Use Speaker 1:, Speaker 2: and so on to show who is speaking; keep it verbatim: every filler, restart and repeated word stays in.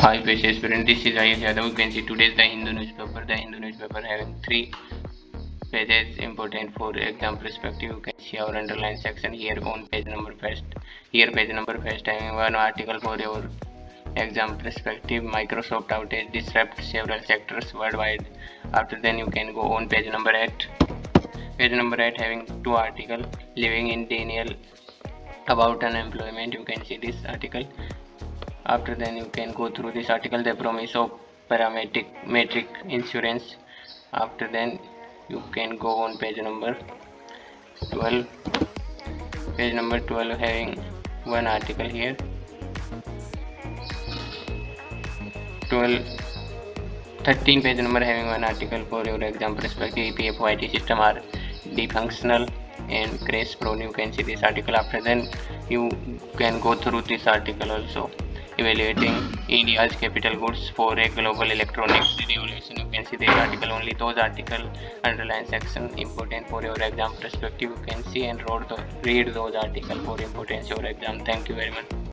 Speaker 1: Hi, precious student. This is Ayush Yadav. You can see today's The Hindu newspaper. The Hindu newspaper having three pages important for exam perspective. You can see our underline section here on page number first. Here page number first having one article for your exam perspective. Microsoft outage disrupts several sectors worldwide. After then you can go on page number eight. Page number eight having two article. Living in denial about unemployment. You can see this article. After then you can go through this article, the promise of parametric metric insurance. After then you can go on page number twelve. Page number twelve having one article here. twelve thirteen page number having one article for your exam perspective. E P F O I T system are defunctional and crash prone. You can see this article. After then you can go through this article also. Evaluating India's capital goods for a global electronics revolution. You can see this article. Only those article underline section important for your exam perspective. You can see and read those articles for importance your exam. Thank you very much.